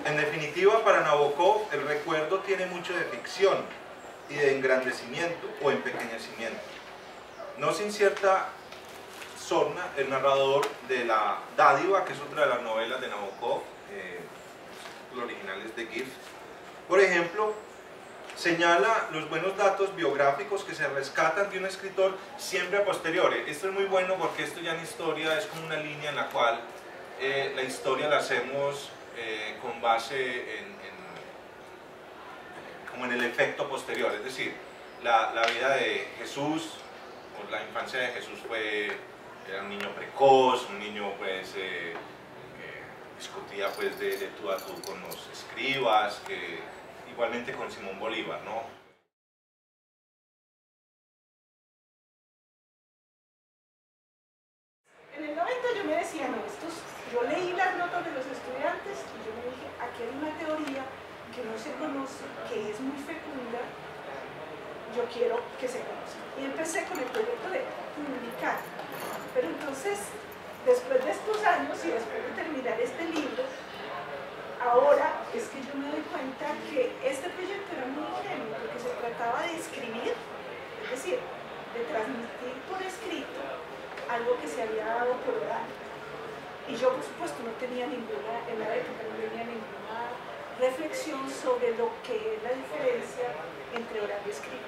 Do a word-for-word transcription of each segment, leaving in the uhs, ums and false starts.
En definitiva, para Nabokov, el recuerdo tiene mucho de ficción y de engrandecimiento o empequeñecimiento. No sin cierta sorna, el narrador de La Dádiva, que es otra de las novelas de Nabokov, eh, el original es de Gift, por ejemplo, señala los buenos datos biográficos que se rescatan de un escritor siempre a posteriori. Esto es muy bueno porque esto ya en historia es como una línea en la cual eh, la historia la hacemos eh, con base en, en, como en el efecto posterior, es decir, la, la vida de Jesús, o la infancia de Jesús fue, era un niño precoz, un niño pues eh, que discutía pues de, de tú a tú con los escribas, que igualmente con Simón Bolívar, ¿no? En el noventa yo me decía, no, estos, yo leí las notas de los estudiantes y yo me dije, aquí hay una teoría que no se conoce, que es muy fecunda, yo quiero que se conozca. Y empecé con el proyecto de publicar. Pero entonces, después de estos años y después de terminar este libro, ahora es que yo me doy cuenta que este proyecto era muy ingenuo, porque se trataba de escribir, es decir, de transmitir por escrito algo que se había dado por oral. Y yo, por supuesto, no tenía ninguna, en la época no tenía ninguna reflexión sobre lo que es la diferencia entre oral y escrito.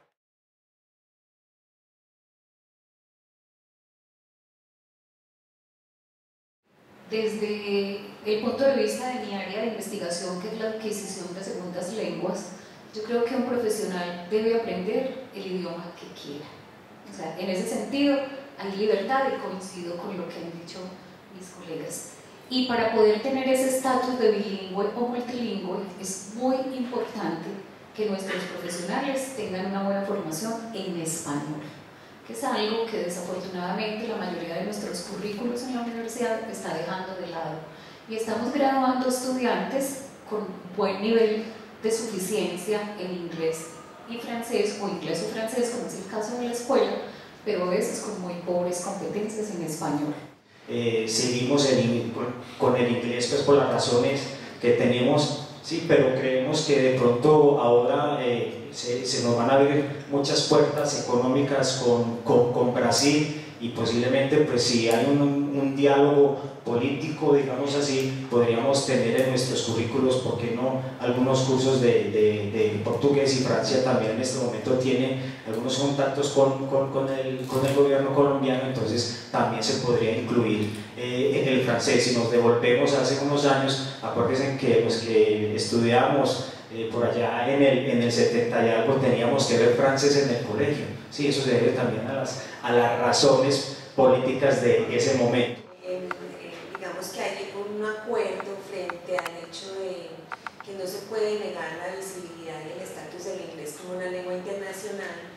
Desde el punto de vista de mi área de investigación, que es la adquisición de segundas lenguas, yo creo que un profesional debe aprender el idioma que quiera. O sea, en ese sentido, hay libertad y coincido con lo que han dicho mis colegas. Y para poder tener ese estatus de bilingüe o multilingüe, es muy importante que nuestros profesionales tengan una buena formación en español, que es algo que desafortunadamente la mayoría de nuestros currículos en la universidad está dejando de lado. Y estamos graduando estudiantes con buen nivel de suficiencia en inglés y francés, o inglés o francés, como es el caso de la escuela, pero a veces con muy pobres competencias en español. Eh, seguimos el, con, con el inglés pues por las razones que tenemos, sí, pero creemos que de pronto ahora eh, se, se nos van a abrir muchas puertas económicas con, con, con Brasil, y posiblemente pues si hay un, un diálogo político, digamos así, podríamos tener en nuestros currículos, ¿por qué no?, algunos cursos de, de, de portugués, y Francia también en este momento tiene algunos contactos con, con, con, el, con el gobierno colombiano, entonces también se podría incluir eh, en el francés. Si nos devolvemos hace unos años, acuérdense que los que estudiamos eh, por allá en el, en el setenta y algo teníamos que ver francés en el colegio, sí, eso se debe también a las, a las razones políticas de ese momento. Eh, eh, digamos que hay un acuerdo frente al hecho de que no se puede negar la visibilidad y el estatus del inglés como una lengua internacional,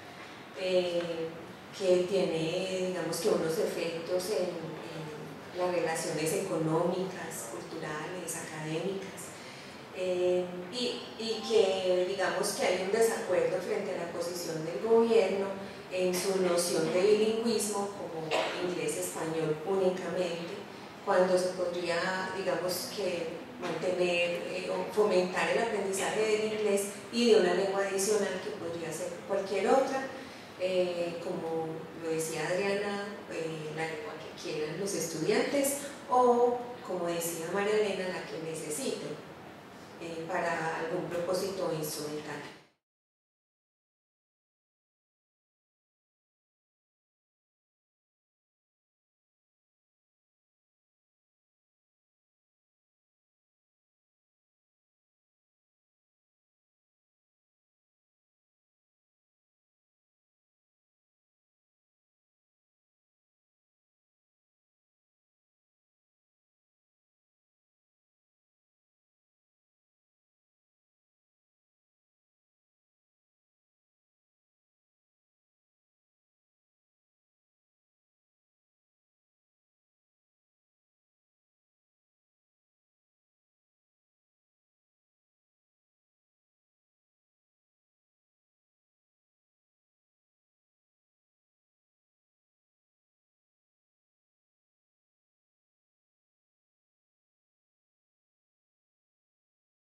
eh, que tiene, digamos, que unos efectos en, en las relaciones económicas, culturales, académicas, eh, y, y que, digamos, que hay un desacuerdo frente a la posición del gobierno en su noción de bilingüismo como inglés-español únicamente, cuando se podría, digamos, que mantener eh, o fomentar el aprendizaje del inglés y de una lengua adicional que podría ser cualquier otra, eh, como lo decía Adriana, eh, la lengua que quieran los estudiantes, o como decía María Elena, la que necesiten eh, para algún propósito instrumental.